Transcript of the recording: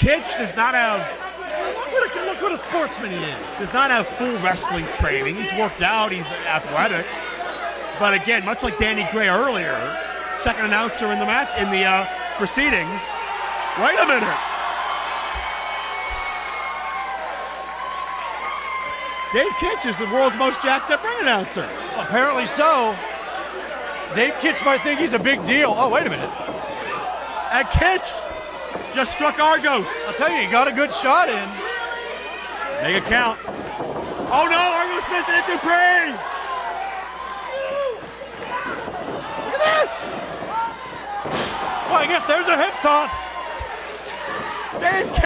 Kich does not have... Look what a sportsman he is. Does not have full wrestling training. He's worked out. He's athletic. But again, much like Danny Gray earlier, second announcer in the match, in the proceedings. Wait a minute. Dave Kich is the world's most jacked up ring announcer. Apparently so. Dave Kich might think he's a big deal. Oh, wait a minute. And Kich just struck Argos. I'll tell you, he got a good shot in. Make it count. Oh no, Argos missed it, Dupree! Look at this! Well, I guess there's a hip toss. Dave